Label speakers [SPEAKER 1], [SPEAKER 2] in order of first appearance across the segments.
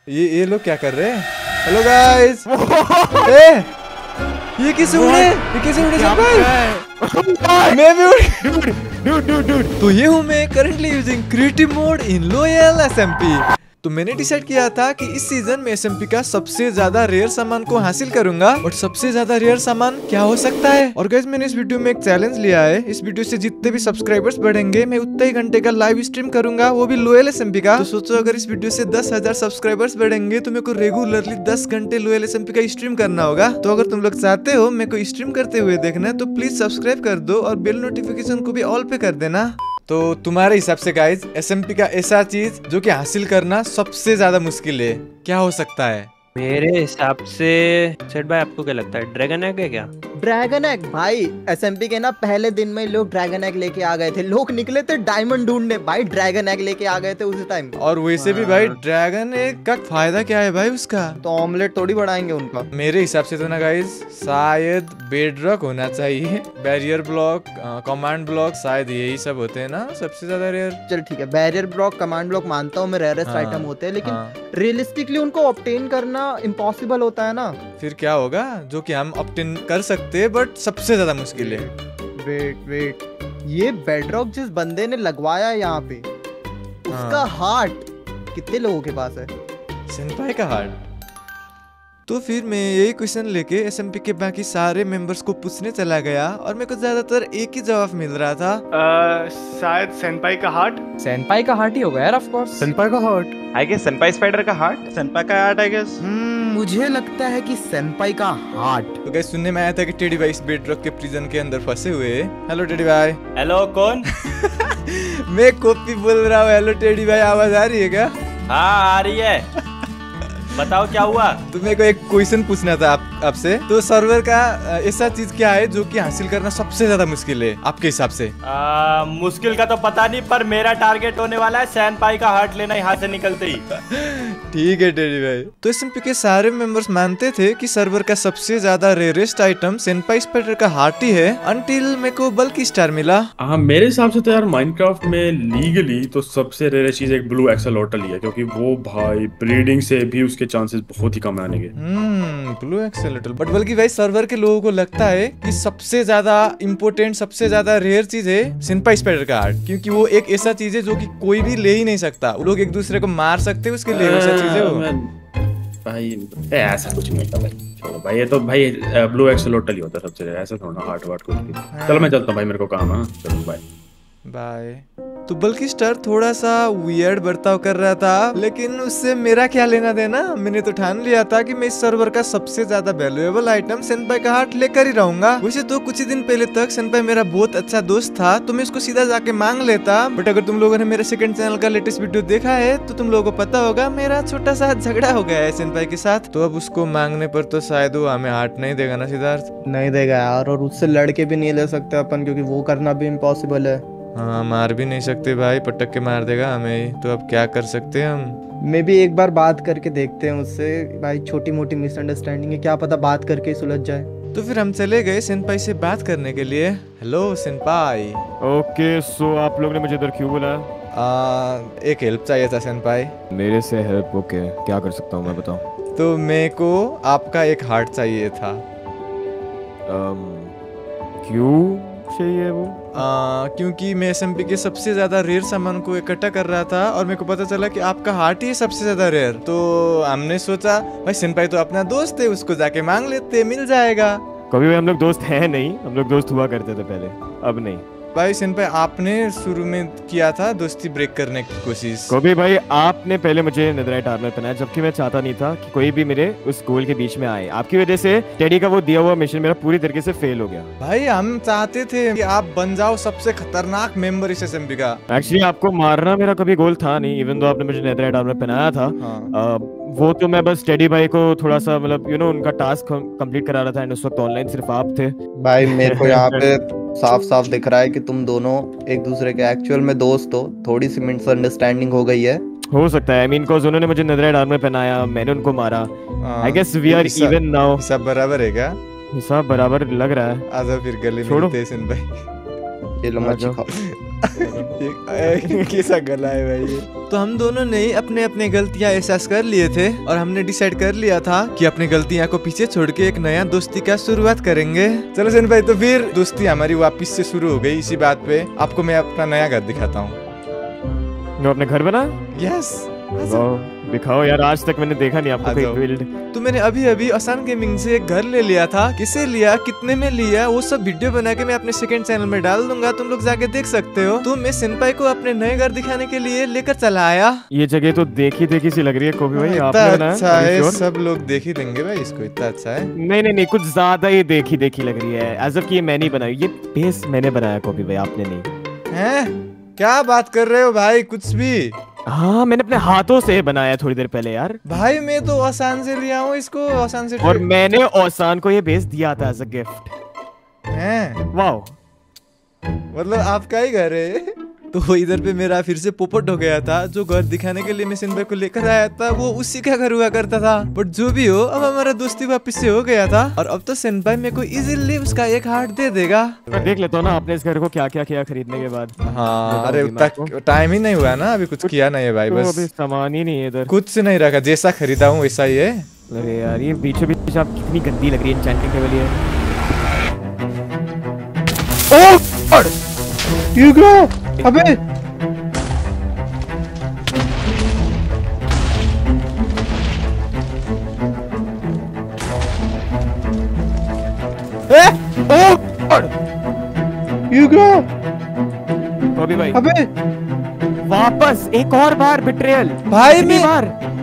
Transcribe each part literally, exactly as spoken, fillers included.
[SPEAKER 1] ये ये लोग क्या कर रहे हैं? Hello guys. ए ये किसे उड़े? ये किसे उड़े सब भाई? मैं भी उड़।
[SPEAKER 2] Dude, dude, dude.
[SPEAKER 1] तो ये हूँ मैं currently using creative mode in loyal SMP. तो मैंने डिसाइड किया था कि इस सीजन में एसएमपी का सबसे ज्यादा रेयर सामान को हासिल करूंगा। और सबसे ज्यादा रेयर सामान क्या हो सकता है? और गाइस मैंने इस वीडियो में एक चैलेंज लिया है। इस वीडियो से जितने भी सब्सक्राइबर्स बढ़ेंगे मैं उतने ही घंटे का लाइव स्ट्रीम करूंगा, वो भी लोयल एसएमपी का। तो सोचो अगर इस वीडियो से दस हजार सब्सक्राइबर्स बढ़ेंगे तो मेरे को रेगुलरली दस घंटे लोयल एसएमपी का स्ट्रीम करना होगा। तो अगर तुम लोग चाहते हो मेरे को स्ट्रीम करते हुए देखना तो प्लीज सब्सक्राइब कर दो और बेल नोटिफिकेशन को भी ऑल पे कर देना। तो तुम्हारे हिसाब से गाइज एसएमपी का ऐसा चीज जो कि हासिल करना सबसे ज्यादा मुश्किल है क्या हो सकता है?
[SPEAKER 3] मेरे हिसाब से सेठ भाई आपको क्या लगता है? ड्रैगन एग है क्या?
[SPEAKER 2] ड्रैगन एग भाई, एसएमपी के ना पहले दिन में लोग ड्रैगन एग लेके आ गए थे। लोग निकले थे डायमंड ढूंढने, भाई ड्रैगन एग लेके आ गए थे उस टाइम।
[SPEAKER 1] और वैसे भी भाई ड्रैगन एग का फायदा क्या है भाई उसका?
[SPEAKER 2] तो ऑमलेट थोड़ी बढ़ाएंगे उनका।
[SPEAKER 1] मेरे हिसाब से तो ना गाइज शायद बेडरॉक होना चाहिए, बैरियर ब्लॉक, कमांड ब्लॉक, शायद यही सब होते हैं ना सबसे ज्यादा रेयर।
[SPEAKER 2] चल ठीक है, बैरियर ब्लॉक, कमांड ब्लॉक मानता हूँ मैं रेयरेस्ट
[SPEAKER 1] हाँ,
[SPEAKER 2] आइटम होते हैं, लेकिन
[SPEAKER 1] हाँ।
[SPEAKER 2] रियलिस्टिकली उनको ऑब्टेन करना इम्पॉसिबल होता है ना।
[SPEAKER 1] फिर क्या होगा जो कि हम ऑब्टेन कर सकते हैं बट सबसे ज्यादा मुश्किल है?
[SPEAKER 2] वेट वेट, ये बेडरॉक जिस बंदे ने लगवाया है यहाँ पे, उसका हार्ट कितने लोगों के पास है?
[SPEAKER 1] सेनपाई का हार्ट। तो फिर मैं यही क्वेश्चन लेके एसएमपी के बाकी सारे मेंबर्स को पूछने चला गया और मेरे को ज्यादातर एक ही जवाब मिल रहा था।
[SPEAKER 4] uh, शायद सेनपाई का हार्ट।
[SPEAKER 5] सेनपाई का हार्ट ही होगा यार, ऑफ कोर्स।
[SPEAKER 4] सेनपाई का हार्ट
[SPEAKER 6] आई गेस सेनपाई स्पाइडर का हार्ट, सेनपाई का हार्ट आई गेस।
[SPEAKER 2] हम्म, मुझे लगता है कि सेनपाई का हार्ट।
[SPEAKER 1] तो गाइस सुनने में आया था कि टेडी भाई इस बेडरॉक के प्रिजन के अंदर फंसे हुए हैं। हेलो टेडी भाई।
[SPEAKER 6] हेलो कौन?
[SPEAKER 1] मैं कॉपी बोल रहा हूँ। हेलो टेडी भाई, आवाज आ रही है क्या?
[SPEAKER 6] हाँ आ रही है। बताओ क्या हुआ?
[SPEAKER 1] तो मेरे को एक क्वेश्चन पूछना था आप आपसे। तो सर्वर का ऐसा चीज क्या है जो कि हासिल करना सबसे ज्यादा मुश्किल है आपके हिसाब से?
[SPEAKER 6] आ, मुश्किल का तो पता नहीं, पर मेरा टारगेट होने वाला है सेनपाई का हार्ट लेना यहाँ से निकलते ही।
[SPEAKER 1] ठीक है टेडी भाई। तो एसएमपी के सारे मेंबर्स मानते थे कि सर्वर का सबसे ज्यादा रेयरेस्ट आइटम सेनपाई स्पाइडर का हार्ट ही है, अनटिल मेरे को बल्कि स्टार मिला।
[SPEAKER 7] हाँ मेरे हिसाब से तो यार माइनक्राफ्ट में लीगली तो सबसे रेयर चीज एक ब्लू एक्सेलोटल ही है, क्योंकि वो भाई ब्रीडिंग से भी उसके चांसेस बहुत ही कम आने के।
[SPEAKER 1] हम्म ब्लू एक्सेलेटल। बट बल्कि भाई सर्वर के लोगों को लगता है कि सबसे ज्यादा इम्पोर्टेंट, सबसे ज्यादा रेयर चीज है सेनपाई स्पाइडर का हार्ट, क्योंकि वो एक ऐसा चीज है जो कि कोई भी ले ही नहीं सकता। वो लोग एक दूसरे को मार सकते हैं उसके लिए, वैसा चीज है वो।
[SPEAKER 7] भाई ऐसा कुछ नहीं होता भाई, छोड़ो भाई, ये तो भाई ब्लू एक्सेलोटल ही होता है सबसे ज्यादा, ऐसा थोड़ा हार्ट वार्ट कुछ भी। चलो मैं चलता हूँ भाई, मेरे को काम है। चलो बाय
[SPEAKER 1] बाय। तो बल्कि स्टार थोड़ा सा वियर्ड बर्ताव कर रहा था, लेकिन उससे मेरा क्या लेना देना। मैंने तो ठान लिया था कि मैं इस सर्वर का सबसे ज्यादा वैल्यूएबल आइटम सेनपाई का हार्ट लेकर ही रहूंगा। वैसे तो कुछ ही दिन पहले तक सेनपाई मेरा बहुत अच्छा दोस्त था, तो मैं उसको सीधा जाके मांग लेता। बट अगर तुम लोगों ने मेरे सेकंड चैनल का लेटेस्ट वीडियो देखा है तो तुम लोगों को पता होगा मेरा छोटा सा झगड़ा हो गया है सेनपाई के साथ। तो अब उसको मांगने पर तो शायद वो हमें हार्ट नहीं देगा ना सिद्धार्थ?
[SPEAKER 2] नहीं देगा यार, और उससे लड़के भी नहीं ले सकते अपन, क्योंकि वो करना भी इम्पॉसिबल है।
[SPEAKER 1] हाँ मार भी नहीं सकते भाई, पटक के मार देगा हमें। तो अब क्या कर सकते हैं हम?
[SPEAKER 2] मैं भी एक बार बात करके देखते हैं उससे भाई, छोटी मोटी मिसअंडरस्टैंडिंग है, क्या पता बात करके ही सुलझ जाए।
[SPEAKER 1] तो फिर हम चले गए सेनपाई से बात करने के लिए। हेलो सेनपाई।
[SPEAKER 8] ओके सो आप लोग ने मुझे इधर क्यों बुलाया?
[SPEAKER 1] आ, एक हेल्प चाहिए था सेनपाई।
[SPEAKER 8] मेरे से हेल्प? ओके क्या कर सकता हूँ मैं, बताओ।
[SPEAKER 1] तो मेरे को आपका एक हार्ट चाहिए था।
[SPEAKER 8] um, क्यों चाहिए वो?
[SPEAKER 1] आ, क्योंकि मैं एसएमपी के सबसे ज्यादा रेयर सामान को इकट्ठा कर रहा था और मेरे को पता चला कि आपका हार्ट ही सबसे ज्यादा रेयर। तो हमने सोचा भाई सेनपाई तो अपना दोस्त है, उसको जाके मांग लेते, मिल जाएगा।
[SPEAKER 8] कभी भी हम लोग दोस्त हैं नहीं, हम लोग दोस्त हुआ करते थे पहले, अब नहीं।
[SPEAKER 1] भाई सेनपाई आपने शुरू में किया था दोस्ती ब्रेक करने की कोशिश।
[SPEAKER 8] कभी भाई आपने पहले मुझे नेदरराइट आर्मर पहनाया, जबकि मैं चाहता नहीं था कि कोई भी मेरे उस गोल के बीच में आए। आपकी वजह से टेडी का वो दिया हुआ मिशन मेरा पूरी तरीके से फेल हो गया।
[SPEAKER 1] भाई हम चाहते थे कि आप बन जाओ सबसे खतरनाक मेंबर इस एसएमपी का।
[SPEAKER 8] एक्चुअली आपको मारना मेरा कभी गोल था नहीं, इवन दो आपने मुझे नेदरराइट आर्मर पहनाया था।
[SPEAKER 1] हाँ।
[SPEAKER 8] आ, वो तो मैं बस टेडी भाई को थोड़ा सा मतलब यू नो उनका टास्क कंप्लीट करा रहा था, एंड उस वक्त ऑनलाइन सिर्फ आप थे।
[SPEAKER 2] भाई मेरे को यहाँ पे साफ साफ दिख रहा है कि तुम दोनों एक दूसरे के एक्चुअल में दोस्त हो। थोड़ी सी मिसअंडरस्टैंडिंग हो गई है।
[SPEAKER 8] हो सकता है, आई मीन कॉज उन्होंने मुझे नेदरराइट आर्मर पहनाया, मैंने उनको मारा। I guess we are even now.
[SPEAKER 1] सब बराबर है क्या?
[SPEAKER 8] सब बराबर लग रहा है।
[SPEAKER 1] आजा फिर गली में मिलते हैं भाई।
[SPEAKER 2] चलो मच्छी खाओ।
[SPEAKER 1] कैसा गला है भाई ये। तो हम दोनों ने ही अपने अपने गलतियां एहसास कर लिए थे और हमने डिसाइड कर लिया था कि अपनी गलतियां को पीछे छोड़ के एक नया दोस्ती का शुरुआत करेंगे। चलो सेन भाई, तो फिर दोस्ती हमारी वापस से शुरू हो गई इसी बात पे। आपको मैं अपना नया घर दिखाता हूँ।
[SPEAKER 8] जो अपने घर बना?
[SPEAKER 1] यस,
[SPEAKER 8] दिखाओ यार, आज तक मैंने देखा नहीं आपको कोई बिल्ड।
[SPEAKER 1] तो मैंने अभी अभी आसान गेमिंग से एक घर ले लिया था। किसे लिया, कितने में लिया, वो सब वीडियो बना के मैं अपने सेकंड चैनल में डाल दूंगा, तुम लोग जाके देख सकते हो। तो मैं सेनपाई को अपने नए घर दिखाने के लिए लेकर चला आया।
[SPEAKER 8] ये जगह तो देखी देखी सी लग रही है कॉपी भाई, आपने बनाया?
[SPEAKER 1] अच्छा है, सब लोग देख ही देंगे भाई इसको, इतना अच्छा है।
[SPEAKER 8] नहीं नहीं नहीं, कुछ ज्यादा ही देखी देखी लग रही है, एज ऑफ कि ये मैं नहीं बनाई, ये बेस मैंने बनाया कॉपी भाई, आपने नहीं।
[SPEAKER 1] हैं? क्या बात कर रहे हो भाई, कुछ भी?
[SPEAKER 8] हाँ, मैंने अपने हाथों से बनाया थोड़ी देर पहले यार।
[SPEAKER 1] भाई मैं तो आसान से लिया हूँ इसको, आसान से।
[SPEAKER 8] और मैंने औसान को ये बेस दिया था एज अ गिफ्ट।
[SPEAKER 1] हैं?
[SPEAKER 8] वाओ,
[SPEAKER 1] मतलब आपका ही घर है? तो इधर पे मेरा फिर से पोपट हो गया था। जो घर दिखाने के लिए मैं सेनपाई को लेकर आया था वो उसी का घर हुआ करता था। बट जो भी हो, अब हमारा दोस्ती वापस से हो गया था और अब तो सेनपाई मेरे को इजीली उसका एक हार्ट दे देगा।
[SPEAKER 8] मैं देख लेता हूँ ना आपने इस घर को क्या क्या किया खरीदने के बाद।
[SPEAKER 1] हाँ, अरे उतना टाइम ही नहीं हुआ ना, अभी कुछ किया नहीं है भाई,
[SPEAKER 8] तो
[SPEAKER 1] बस
[SPEAKER 8] अभी सामान ही नहीं है इधर,
[SPEAKER 1] कुछ नहीं रखा, जैसा खरीदा हूँ वैसा ही है।
[SPEAKER 8] अरे यार, ये बीचों बीच आप कितनी गंदी लग रही है एन्चेंटिंग टेबल ये।
[SPEAKER 4] यू गो, अबे यू गो,
[SPEAKER 8] कॉपी भाई,
[SPEAKER 4] अबे
[SPEAKER 8] वापस एक और बार बिट्रेयल
[SPEAKER 1] भाई मैं
[SPEAKER 8] बार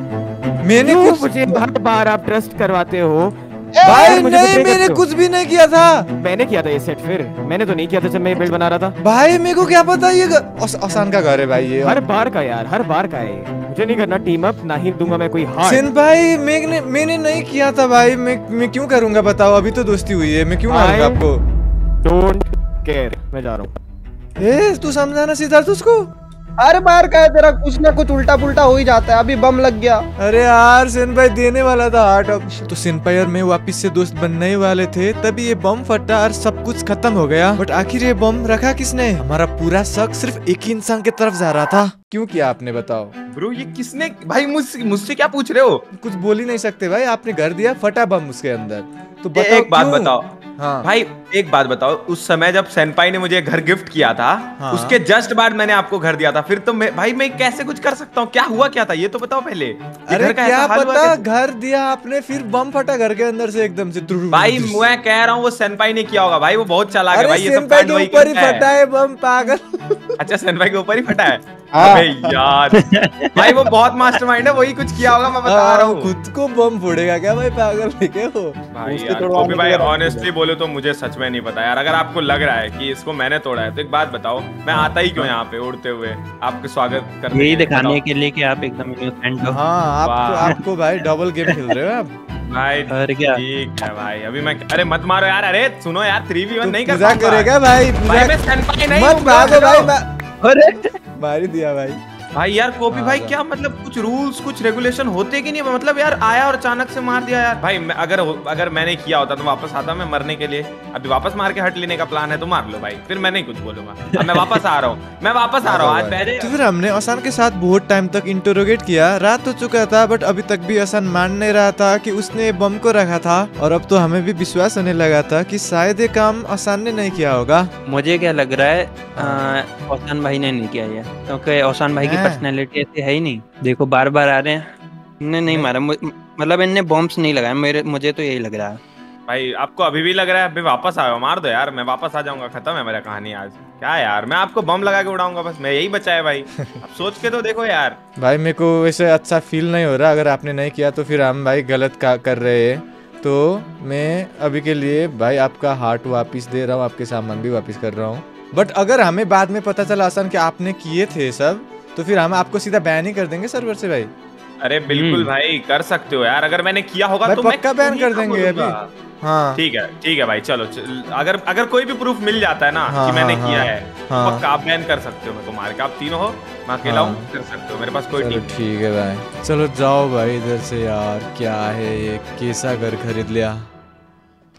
[SPEAKER 1] मैंने
[SPEAKER 8] क्यों
[SPEAKER 1] कुछ
[SPEAKER 8] मुझे बार बार आप ट्रस्ट करवाते हो?
[SPEAKER 1] भाई
[SPEAKER 8] मुझे
[SPEAKER 1] नहीं,
[SPEAKER 8] betray
[SPEAKER 1] मैंने
[SPEAKER 8] करते हो।
[SPEAKER 1] कुछ भी नहीं किया था
[SPEAKER 8] मैंने किया था ये सेट, फिर मैंने तो नहीं किया था जब मैं ये बिल्ड बना रहा था।
[SPEAKER 1] भाई। मेरे को क्या पता ये घ- आसान का घर है भाई ये।
[SPEAKER 8] हर बार का यार, हर बार का है, मुझे नहीं करना टीम अप, ना ही दूंगा मैं कोई हार।
[SPEAKER 1] सेन भाई मैंने मैंने नहीं किया था भाई, मैं मैं क्यों करूंगा बताओ, अभी तो दोस्ती हुई है, मैं क्यों मारूंगा
[SPEAKER 8] I-
[SPEAKER 1] आपको?
[SPEAKER 8] डोंट केयर, मैं जा रहा हूँ।
[SPEAKER 1] ए तू समझाना सिद्धार्थ उसको।
[SPEAKER 2] हर बार का है तेरा, कुछ ना कुछ उल्टा पुल्टा हो ही जाता है। अभी बम लग गया।
[SPEAKER 1] अरे यार सेन भाई देने वाला था हार्ट, अब तो सेन भाई और मैं वापिस से दोस्त बनने ही वाले थे, तभी ये बम फटा और सब कुछ खत्म हो गया। बट आखिर ये बम रखा किसने? हमारा पूरा शक सिर्फ एक ही इंसान की तरफ जा रहा था। क्यों किया आपने बताओ?
[SPEAKER 9] ब्रो ये किसने भाई, मुझसे मुझसे क्या पूछ रहे हो?
[SPEAKER 1] कुछ बोल ही नहीं सकते भाई, आपने घर दिया, फटा बम उसके अंदर, तो
[SPEAKER 9] ए,
[SPEAKER 1] बताओ
[SPEAKER 9] एक बात
[SPEAKER 1] क्यों?
[SPEAKER 9] बताओ
[SPEAKER 1] हाँ
[SPEAKER 9] भाई, एक बात बताओ, उस समय जब सेनपाई ने मुझे घर गिफ्ट किया था,
[SPEAKER 1] हाँ।
[SPEAKER 9] उसके जस्ट बाद मैंने आपको घर दिया था, फिर तो मैं भाई मैं कैसे कुछ कर सकता हूँ? क्या हुआ क्या था ये तो बताओ पहले। ये
[SPEAKER 1] अरे
[SPEAKER 9] घर का
[SPEAKER 1] क्या
[SPEAKER 9] ऐसा हाल हुआ
[SPEAKER 1] पता,
[SPEAKER 9] कैसे?
[SPEAKER 1] घर दिया आपने फिर बम फटा घर के अंदर से एकदम से।
[SPEAKER 9] भाई मैं कह रहा हूँ वो सेनपाई ने किया होगा भाई, वो बहुत चालाक है
[SPEAKER 1] अरे
[SPEAKER 9] भाई, ये सब
[SPEAKER 1] सेनपाई
[SPEAKER 9] कांड
[SPEAKER 1] के
[SPEAKER 9] वही
[SPEAKER 1] ऊपर ही
[SPEAKER 9] करता
[SPEAKER 1] फटा
[SPEAKER 9] है।
[SPEAKER 1] है बम, पागल।
[SPEAKER 9] अच्छा सेनपाई के ऊपर ही फटा है?
[SPEAKER 1] हाँ।
[SPEAKER 9] अबे यार भाई वो बहुत मास्टरमाइंड है, वही कुछ किया होगा, मैं बता रहा हूँ।
[SPEAKER 1] खुद को बम फोड़ेगा क्या भाई, पागल है क्या हो?
[SPEAKER 9] भाई यार कॉपी भाई ऑनेस्टली बोले तो मुझे सच में नहीं पता यार। अगर आपको लग रहा है कि इसको मैंने तोड़ा है तो एक बात बताओ, मैं आता ही क्यों यहाँ पे उड़ते हुए आपके स्वागत करने?
[SPEAKER 3] यही
[SPEAKER 9] के लिए?
[SPEAKER 3] दिखाने
[SPEAKER 9] बताओ।
[SPEAKER 3] के लिए कि आप एकदम इनोसेंट हो।
[SPEAKER 1] हाँ आपको
[SPEAKER 9] वाह।
[SPEAKER 1] आपको भाई डबल गेम खेल रहे हो आप।
[SPEAKER 9] भाई
[SPEAKER 3] और क्या?
[SPEAKER 9] ठीक है भाई, अभी मैं अरे मत मारो यार, अरे सुनो यार, थ्री वी वन
[SPEAKER 1] तू
[SPEAKER 9] नहीं कर
[SPEAKER 1] पूजा
[SPEAKER 9] पाऊंगा।
[SPEAKER 1] करेगा भाई,
[SPEAKER 9] भाई
[SPEAKER 1] पूजा
[SPEAKER 9] मैं सेनपाई नहीं
[SPEAKER 1] मत
[SPEAKER 9] हूँ,
[SPEAKER 1] भागो भाई,
[SPEAKER 9] बता
[SPEAKER 1] मा-
[SPEAKER 2] अरे
[SPEAKER 1] मार ही दिया भाई।
[SPEAKER 9] भाई यार कॉपी
[SPEAKER 1] हाँ,
[SPEAKER 9] भाई
[SPEAKER 1] हाँ।
[SPEAKER 9] क्या मतलब कुछ रूल्स कुछ रेगुलेशन होते कि नहीं? मतलब यार आया और अचानक से मार दिया यार। भाई मैं, अगर अगर मैंने किया होता तो वापस आता मैं मरने के लिए। अभी वापस मार के हट लेने का प्लान है तो मार लो भाई, फिर मैं नहीं कुछ बोलूंगा। अब मैं वापस आ रहा हूँ, मैं वापस आ रहा हूँ आज पहले।
[SPEAKER 1] तो फिर हमने आसान के साथ बहुत टाइम तक इंटरोगेट किया। रात हो चुका था बट अभी तक भी आसान मान नहीं रहा था कि उसने बम को रखा था। और अब तो हमें भी विश्वास होने लगा था कि शायद ये काम आसान ने नहीं किया होगा।
[SPEAKER 3] मुझे क्या लग रहा है, अ, औसान भाई ने नहीं किया ये, क्योंकि औसान भाई की
[SPEAKER 1] हैं?
[SPEAKER 3] पर्सनैलिटी ऐसी है ही नहीं। देखो बार बार आ रहे हैं, इनने नहीं मारा, मु- मतलब इनने बॉम्ब्स नहीं लगाए, मेरे मुझे तो यही लग रहा है।
[SPEAKER 9] भाई आपको अभी भी लग रहा है अभी वापस आयो, मार दो यार, मैं वापस आ जाऊंगा, खत्म है मेरा कहानी आज। क्या यार मैं आपको बम लगा के उड़ाऊंगा, बस मैं यही बचा है भाई। अब सोच के तो देखो यार।
[SPEAKER 1] भाई मेरे को वैसे अच्छा फील नहीं हो रहा, अगर आपने नहीं किया तो फिर हम भाई गलत का कर रहे हैं। तो मैं अभी के लिए भाई आपका हार्ट वापस दे रहा हूँ, आपके सामान भी वापस कर रहा हूँ। बट अगर हमें बाद में पता चला आसान कि आपने किए थे सब, तो फिर हम आपको सीधा बैन ही कर देंगे सर्वर से भाई।
[SPEAKER 9] अरे बिल्कुल भाई कर सकते हो यार, अगर मैंने किया होगा
[SPEAKER 1] भाई
[SPEAKER 9] तो मैं
[SPEAKER 1] पक्का
[SPEAKER 9] क्यों
[SPEAKER 1] बैन
[SPEAKER 9] नहीं
[SPEAKER 1] कर देंगे
[SPEAKER 9] बोलूंगा?
[SPEAKER 1] अभी। हाँ
[SPEAKER 9] ठीक है ठीक है भाई, चलो चल, अगर अगर कोई भी प्रूफ मिल जाता है ना
[SPEAKER 1] हाँ,
[SPEAKER 9] कि मैंने
[SPEAKER 1] हाँ,
[SPEAKER 9] किया
[SPEAKER 1] हाँ,
[SPEAKER 9] है
[SPEAKER 1] हाँ।
[SPEAKER 9] पक्का आप बैन कर सकते हो मेरे को मार के। आप तीनों हो, मैं अकेला
[SPEAKER 1] हाँ।
[SPEAKER 9] हूँ, कर सकते हो, मेरे पास कोई
[SPEAKER 1] चलो
[SPEAKER 9] टीम
[SPEAKER 1] ठीक है भाई, चलो जाओ भाई इधर से। यार क्या है ये, कैसा घर खरीद लिया।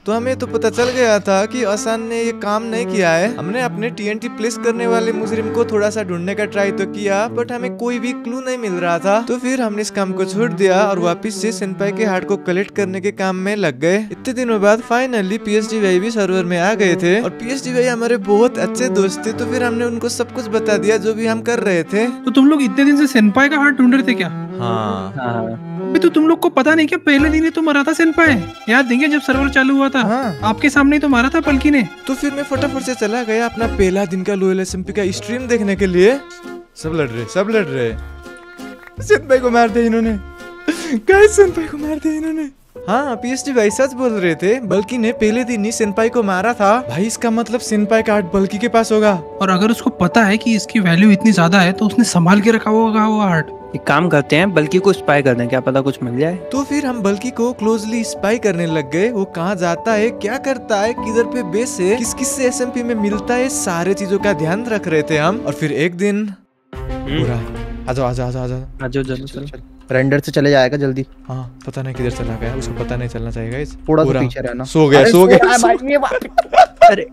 [SPEAKER 1] तो हमें तो पता चल गया था कि असान ने ये काम नहीं किया है। हमने अपने टीएनटी प्लेस करने वाले मुजरिम को थोड़ा सा ढूंढने का ट्राई तो किया, बट हमें कोई भी क्लू नहीं मिल रहा था। तो फिर हमने इस काम को छोड़ दिया और वापस से सेनपाई के हार्ट को कलेक्ट करने के काम में लग गए। इतने दिनों बाद फाइनली पीएचडी भाई भी सर्वर में आ गए थे और पीएचडी भाई हमारे बहुत अच्छे दोस्त थे, तो फिर हमने उनको सब कुछ बता दिया जो भी हम कर रहे थे।
[SPEAKER 10] तो तुम लोग इतने दिन से सेनपाई का हार्ट ढूंढ रहे थे क्या?
[SPEAKER 1] हाँ,
[SPEAKER 3] हाँ।
[SPEAKER 10] अबे तो तुम लोग को पता नहीं क्या पहले दिन ही तो मरा था सेनपाई? याद नहीं क्या जब सर्वर चालू हुआ था?
[SPEAKER 1] हाँ।
[SPEAKER 10] आपके सामने ही तो मारा था पलकी ने।
[SPEAKER 1] तो फिर मैं फटाफट से चला गया अपना पहला दिन का लोयल एसएमपी का स्ट्रीम देखने के लिए। सब लड़ रहे सब लड़ रहे सेनपाई को मार दिया इन्होंने। गाइस सेनपाई को मार दिया इन्होंने। हाँ, पीएचडी भाई सच बोल रहे थे, बल्कि ने पहले दिन ही सेनपाई को मारा था। भाई इसका मतलब सेनपाई का हार्ट बल्कि के पास होगा।
[SPEAKER 10] और अगर उसको पता है कि इसकी वैल्यू इतनी ज्यादा है तो उसने संभाल के रखा होगा वो हार्ट।
[SPEAKER 3] एक काम करते हैं, बल्कि को स्पाई कर दें, क्या पता कुछ मिल जाए।
[SPEAKER 1] तो फिर हम बल्कि को क्लोजली स्पाई करने लग गए। वो कहाँ जाता है, क्या करता है, किधर पे बेस है, किस किस से एसएमपी में मिलता है, सारे चीजों का ध्यान रख रहे थे हम। और फिर एक दिन पूरा आजा आजा आजा आजा
[SPEAKER 3] आजो जल्दी चल।
[SPEAKER 2] रेंडर से चले जाएगा जल्दी।
[SPEAKER 1] हाँ, पता नहीं किधर चला गया, उसको पता नहीं चलना चाहिए गाइस।
[SPEAKER 2] थोड़ा सा पीछे रहना।
[SPEAKER 1] सो गया सो गया
[SPEAKER 2] भाई ये
[SPEAKER 3] अरे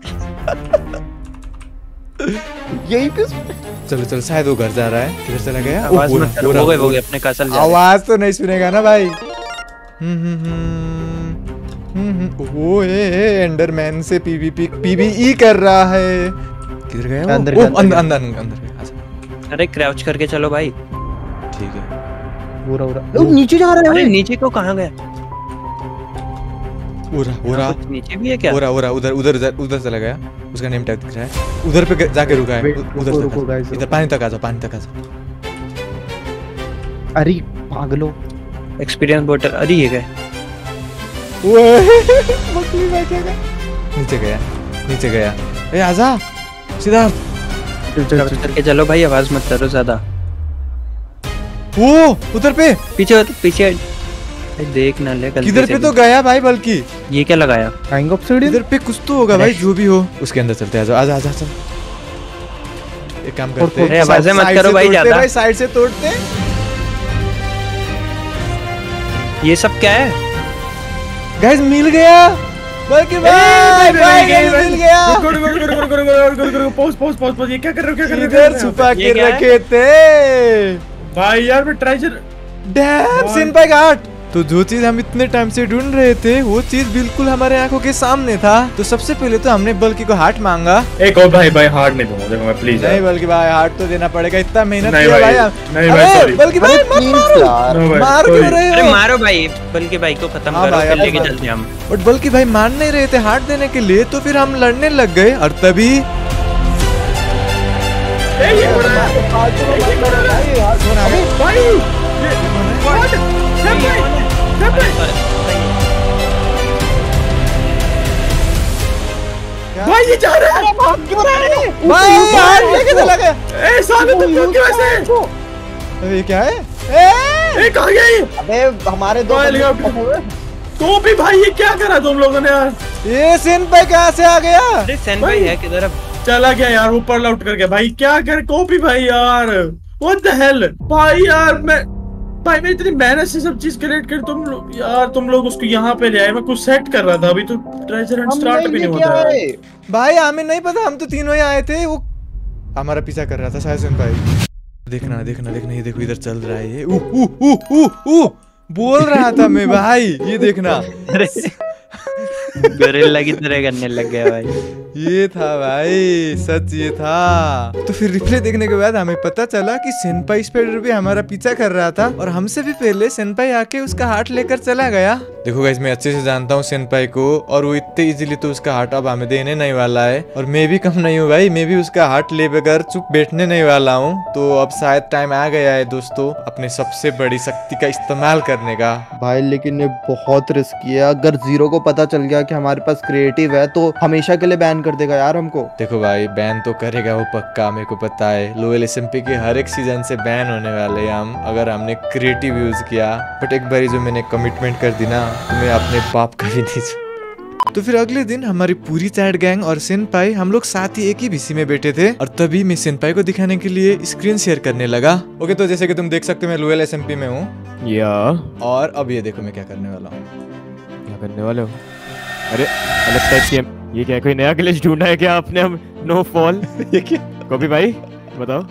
[SPEAKER 2] यही पे
[SPEAKER 1] चलो चलो, शायद वो घर जा रहा है। किधर चला गया?
[SPEAKER 3] आवाज
[SPEAKER 1] पूरा-
[SPEAKER 3] मत करो,
[SPEAKER 1] पूरा-
[SPEAKER 3] हो गए हो गए अपने कासल जा रहे हैं।
[SPEAKER 1] आवाज तो नहीं सुनेगा ना भाई। हम्म हम्म हम्म हम्म हम्म। वो ए एंडरमैन से पीवीपी पीवीई कर रहा है। किधर गया वो?
[SPEAKER 2] अंदर
[SPEAKER 1] ओ,
[SPEAKER 2] गया,
[SPEAKER 1] अंदर
[SPEAKER 2] अंदर
[SPEAKER 1] अंदर अंदर गया। अच्छा
[SPEAKER 3] अरे क्राउच करके चलो भाई।
[SPEAKER 1] ठीक है।
[SPEAKER 2] पूरा पूरा लोग नीचे जा रहे हैं
[SPEAKER 3] अरे
[SPEAKER 2] भाई।
[SPEAKER 3] नीचे को कहाँ गया?
[SPEAKER 1] उरा उरा
[SPEAKER 3] कुछ नीचे भी है क्या?
[SPEAKER 1] उरा उरा उधर उधर उधर उधर चला गया। उसका नेम टैग दिख रहा है। उधर पे जाके रुका है।
[SPEAKER 2] Wait,
[SPEAKER 1] उ-
[SPEAKER 2] रुको,
[SPEAKER 1] उधर
[SPEAKER 2] रुको,
[SPEAKER 1] चला।
[SPEAKER 2] guys,
[SPEAKER 1] इधर पानी तक आ जाओ, पानी तक आ जाओ।
[SPEAKER 2] अरे पागलो
[SPEAKER 3] एक्सपीरियंस बोटर। अरे ये गए।
[SPEAKER 1] मछली बैठेगा। नीचे गया नीचे गया। ए आजा सिद्धार्थ।
[SPEAKER 2] चल चल
[SPEAKER 3] क्राउच करके चलो भाई, आवाज मत करो ज्यादा।
[SPEAKER 1] वो उधर पे
[SPEAKER 3] पीछे पीछे भाई, देख ना ले गलती
[SPEAKER 1] किधर
[SPEAKER 3] से
[SPEAKER 1] पे
[SPEAKER 3] भी।
[SPEAKER 1] तो गया भाई, बल्कि
[SPEAKER 3] ये क्या लगाया?
[SPEAKER 2] Crying obsidian.
[SPEAKER 1] इधर पे कुछ तो होगा भाई, जो भी हो। उसके अंदर चलते हैं। आजा आजा आजा चल। एक काम करते हैं,
[SPEAKER 3] अरे आवाजें मत
[SPEAKER 1] साइड
[SPEAKER 3] करो
[SPEAKER 1] से
[SPEAKER 3] भाई
[SPEAKER 1] तोड़ते हैं
[SPEAKER 3] ज्यादा।
[SPEAKER 1] भाई, साइड से तोड़ते हैं।
[SPEAKER 3] ये सब क्या है?
[SPEAKER 1] गाइस मिल गया बल्कि भाई भाई मिल गया।
[SPEAKER 7] Good good good good good good good good post post post post ये क्या कर रहे हो क्या कर रहे हो
[SPEAKER 1] इधर छुपा
[SPEAKER 3] ये
[SPEAKER 1] के
[SPEAKER 3] क्या है?
[SPEAKER 1] रखे थे
[SPEAKER 7] भाई यार मैं ट्रेजर।
[SPEAKER 1] डैम सेनपाई का हार्ट। तो जो चीज हम इतने टाइम से ढूंढ रहे थे वो चीज बिल्कुल हमारे आंखों के सामने था। तो सबसे पहले तो हमने बल्कि को हार्ट मांगा।
[SPEAKER 7] एक और भाई भाई हार्ड नहीं दूंगा, देखो मैं प्लीज
[SPEAKER 1] नहीं बल्कि भाई हार्ट तो देना पड़ेगा, इतना मेहनत
[SPEAKER 7] नहीं
[SPEAKER 1] किया
[SPEAKER 7] भाई,
[SPEAKER 1] भाई।
[SPEAKER 7] नहीं भाई,
[SPEAKER 1] अरे,
[SPEAKER 7] sorry।
[SPEAKER 1] बल्कि भाई मत मारो
[SPEAKER 2] यार
[SPEAKER 7] नो भाई,
[SPEAKER 1] मार
[SPEAKER 7] sorry।
[SPEAKER 1] क्यों रहे
[SPEAKER 3] अरे
[SPEAKER 1] हो?
[SPEAKER 3] मारो भाई, बल्कि भाई को खत्म
[SPEAKER 1] हाँ
[SPEAKER 3] करो,
[SPEAKER 1] भाई,
[SPEAKER 3] फिर
[SPEAKER 1] अब
[SPEAKER 3] लेके
[SPEAKER 1] मार।
[SPEAKER 3] चलते हैं हम।
[SPEAKER 1] और बल्कि भाई मान नहीं रहे थे हार्ट देने के लिए, तो फिर हम लड़ने लग गए। और तभी
[SPEAKER 7] भाई ये जा रहा है
[SPEAKER 1] भाई हार्ट लेके चला गया।
[SPEAKER 7] ए साले तुम लोग क्यों ऐसे?
[SPEAKER 1] अरे ये क्या है? ए!
[SPEAKER 7] ए कहां गया ये?
[SPEAKER 2] अबे हमारे दो
[SPEAKER 7] भाई
[SPEAKER 2] बंदे
[SPEAKER 7] लिया
[SPEAKER 2] खत्म हुए।
[SPEAKER 7] तो भी भाई ये क्या करा तुम लोगों ने यार?
[SPEAKER 1] ये सेनपाई कहाँ से आ गया?
[SPEAKER 3] अरे सेन भाई है किधर अब?
[SPEAKER 7] चला गया यार ऊपर लौट करके। भाई क्या कर कॉपी भाई यार, व्हाट द हेल भाई यार। मैं भाई मैं इतनी मेहनत से सब चीज कलेक्ट कर, तुम लोग यार तुम लोग उसको यहाँ पे ले आए। मैं कुछ सेट कर रहा था, अभी तो ट्रेजर हंट स्टार्ट भी नहीं होता है।
[SPEAKER 1] भाई हमें नहीं पता, हम तो तीनों ही आए थे। वो हमारा पीछा कर रहा था शायद सेनपाई। देखना देखना देखना, ये देखो इधर चल रहा है ये। ऊ ऊ ऊ ऊ ऊ बोल रहा था मैं भाई, ये देखना।
[SPEAKER 3] अरे गोरिल्ला की तरह करने लग गया भाई।
[SPEAKER 1] ये था भाई, सच ये था। तो फिर रिप्ले देखने के बाद हमें पता चला कि सेनपाई स्पाइडर भी हमारा पीछा कर रहा था और हमसे भी पहले सेनपाई आके उसका हार्ट लेकर चला गया। देखो गाइस, मैं अच्छे से जानता हूँ सेनपाई को, और वो इतने इजीली तो उसका हार्ट अब हमें देने नहीं वाला है। और मैं भी कम नहीं हूँ भाई, मैं भी उसका हार्ट ले बगैर चुप बैठने नहीं वाला हूँ। तो अब शायद टाइम आ गया है दोस्तों अपने सबसे बड़ी शक्ति का इस्तेमाल करने का।
[SPEAKER 2] भाई लेकिन ये बहुत रिस्की है। अगर जीरो को पता चल गया कि हमारे पास क्रिएटिव है तो हमेशा के लिए बैन कर देगा यार हमको।
[SPEAKER 1] देखो भाई, बैन तो करेगा वो पक्का, मेरे को पता है। लोयल एसएमपी के हर एक सीजन से बैन होने वाले हैं हम, अगर हमने क्रिएटिव यूज किया। बट एक बारी जो मैंने कमिटमेंट कर दी ना, तो मैं अपने बाप का भी नहीं। तो फिर अगले दिन हमारी पूरी चैट गैंग और सेनपाई हम लोग साथ ही एक ही बीसी में बैठे थे। और तभी मैं सेनपाई को दिखाने के लिए स्क्रीन शेयर करने लगा। ओके, तो जैसे कि तुम देख सकते हो मैं लोयल एसएमपी में हूँ।
[SPEAKER 8] या
[SPEAKER 1] और अब ये देखो मैं क्या करने वाला हूँ।
[SPEAKER 8] क्या करने वाले हो? अरे अलग टाइप की है। ये क्या कोई नया ग्लिच ढूंढा है क्या आपने? हम नो फॉल ये क्या? कॉपी भाई बताओ।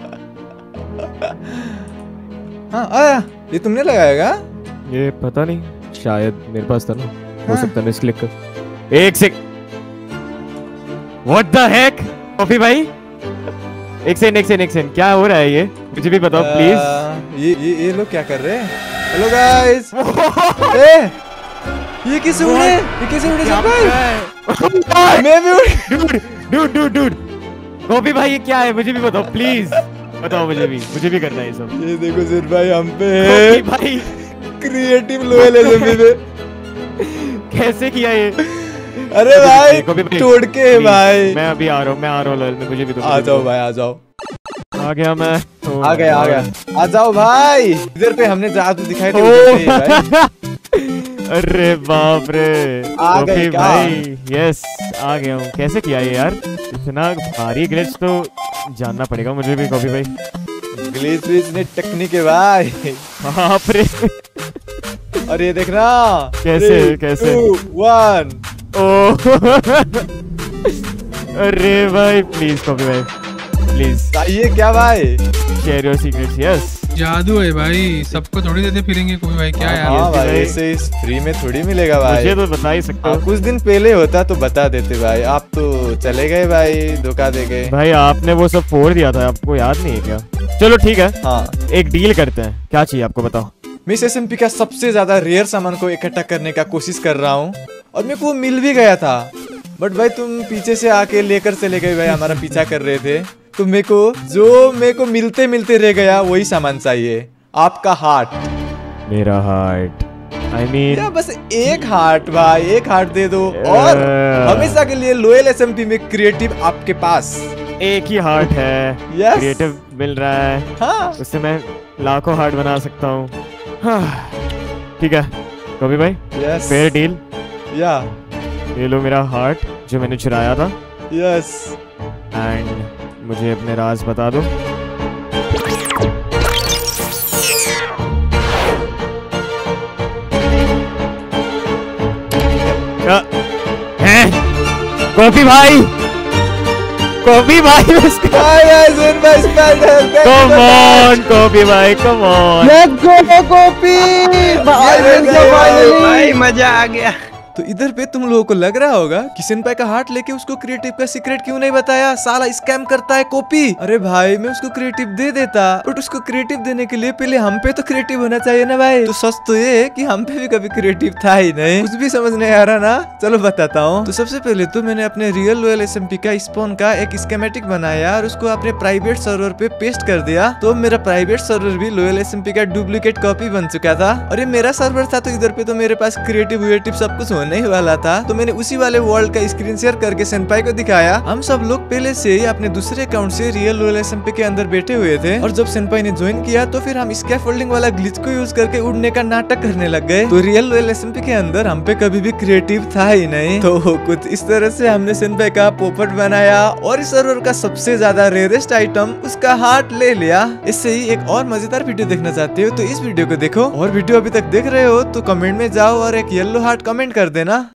[SPEAKER 1] हाँ आया, ये तुमने लगाएगा?
[SPEAKER 8] ये पता नहीं, शायद मेरे पास था ना, हो सकता है। मैं क्लिक कर एक sec. What the heck Coffee भाई, एक सेकंड एक सेकंड एक सेकंड, क्या हो रहा है ये? मुझे भी बताओ प्लीज।
[SPEAKER 1] ये ये ये लोग क्या कर रहे हैं? Hello guys. ए ये किसे उड़े? ये किसे उड़े सब भाई? मैं भी उड़।
[SPEAKER 8] डूड डूड डूड कॉफी भाई ये क्या है? मुझे भी बताओ प्लीज, बताओ मुझे भी, मुझे भी करना है ये सब।
[SPEAKER 1] ये देखो सिर भाई हम पे
[SPEAKER 8] कॉफी भाई
[SPEAKER 1] क्रिएटिव लोयल एसएमपी पे
[SPEAKER 8] कैसे किया ये?
[SPEAKER 1] अरे भाई
[SPEAKER 8] कॉफी भाई
[SPEAKER 1] तोड़ के भाई।
[SPEAKER 8] मैं अभी आ रहा हूँ, मैं आ रहा हूँ लोयल में, मुझे भी तो
[SPEAKER 1] आ जाओ भाई, आ जाओ।
[SPEAKER 8] आ गया मैं,
[SPEAKER 1] आ गया आ गया, आ जाओ भाई। इधर पे हमने जादू दिखाई थे उधर पे भाई।
[SPEAKER 8] अरे बाप रे
[SPEAKER 1] आ गए क्या?
[SPEAKER 8] भाई यस आ गया हूँ। कैसे किया ये यार? इतना भारी ग्लिच तो जानना पड़ेगा मुझे भी कॉफी भाई।
[SPEAKER 1] ग्लिच विच ने टेक्निक है भाई।
[SPEAKER 8] बाप रे।
[SPEAKER 1] और ये देखना
[SPEAKER 8] कैसे कैसे
[SPEAKER 1] वन।
[SPEAKER 8] ओ अरे भाई प्लीज कॉफी भाई प्लीज
[SPEAKER 1] चाहिए क्या भाई?
[SPEAKER 8] Share your secrets. यस
[SPEAKER 10] जादू है भाई, सबको थोड़ी देते फिरेंगे कोई भाई, क्या यार?
[SPEAKER 1] हाँ भाई ऐसे इस फ्री में थोड़ी मिलेगा भाई।
[SPEAKER 8] मुझे तो बता ही सकते हो।
[SPEAKER 1] कुछ दिन पहले होता तो बता देते भाई, आप तो चले गए भाई, धोखा दे गए
[SPEAKER 8] भाई। आपने वो सब फोड़ दिया था, आपको याद नहीं है क्या? चलो ठीक है,
[SPEAKER 1] हाँ
[SPEAKER 8] एक डील करते हैं। क्या चाहिए आपको बताओ?
[SPEAKER 1] मिस एसएमपी का सबसे ज्यादा रेयर सामान को इकट्ठा करने का कोशिश कर रहा हूँ और मेरे को वो मिल भी गया था, बट भाई तुम पीछे से आके लेकर चले गए भाई, हमारा पीछा कर रहे थे। तो मेरे को जो मेरे को मिलते मिलते रह गया वही सामान चाहिए, आपका हार्ट।
[SPEAKER 8] मेरा हार्ट आई मीन
[SPEAKER 1] क्या बस एक हार्ट भाई, एक हार्ट दे दो और हमेशा के लिए लोयल एसएमपी में क्रिएटिव आपके पास
[SPEAKER 8] एक ही हार्ट है।
[SPEAKER 1] यस
[SPEAKER 8] क्रिएटिव मिल रहा है,
[SPEAKER 1] हाँ
[SPEAKER 8] उससे मैं लाखों हार्ट बना सकता हूँ। ठीक है कभी भाई,
[SPEAKER 1] यस
[SPEAKER 8] फेयर डील।
[SPEAKER 1] या
[SPEAKER 8] ये लो मेरा हार्ट जो मैंने चुराया था,
[SPEAKER 1] यस
[SPEAKER 8] एंड मुझे अपने राज बता दो। कॉफी भाई, कॉफी भाई कम ऑन कॉफी भाई come on.
[SPEAKER 2] Let's go copy भाई,
[SPEAKER 3] भाई मजा आ गया।
[SPEAKER 1] तो इधर पे तुम लोगों को लग रहा होगा कि सेनपाई का हार्ट लेके उसको क्रिएटिव का सीक्रेट क्यों नहीं बताया, साला स्कैम करता है कॉपी। अरे भाई मैं उसको क्रिएटिव दे देता, बट उसको क्रिएटिव देने के लिए पहले हम पे तो क्रिएटिव होना चाहिए ना भाई। तो सच तो ये कि हम पे भी कभी क्रिएटिव था ही नहीं, कुछ भी समझ नहीं आ रहा ना। चलो बताता हूँ। तो सबसे पहले तो मैंने अपने रियल लोयल एसएमपी का स्पॉन का एक स्कीमेटिक बनाया और उसको अपने प्राइवेट सर्वर पे पेस्ट कर दिया। तो मेरा प्राइवेट सर्वर भी लोयल एसएमपी का डुप्लीकेट कॉपी बन चुका था और ये मेरा सर्वर था। तो इधर पे तो मेरे पास क्रिएटिव विएटिव सब कुछ होने ही वाला था। तो मैंने उसी वाले वर्ल्ड का स्क्रीन शेयर करके सेनपाई को दिखाया। हम सब लोग पहले से ही अपने दूसरे अकाउंट से रियल लोयल एसएमपी के अंदर बैठे हुए थे और जब सेनपाई ने ज्वाइन किया तो फिर हम स्कैफोल्डिंग वाला ग्लिच को यूज करके उड़ने का नाटक करने लग गए। तो रियल लोयल एसएमपी के अंदर हम पे कभी भी क्रिएटिव था ही नहीं। तो कुछ इस तरह से हमने सेनपाई का पोपट बनाया और इस सर्वर का सबसे ज्यादा रेयरेस्ट आइटम उसका हार्ट ले लिया। इससे ही एक और मजेदार वीडियो देखना चाहते हो तो इस वीडियो को देखो, और वीडियो अभी तक देख रहे हो तो कमेंट में जाओ और एक येलो हार्ट कमेंट कर देना।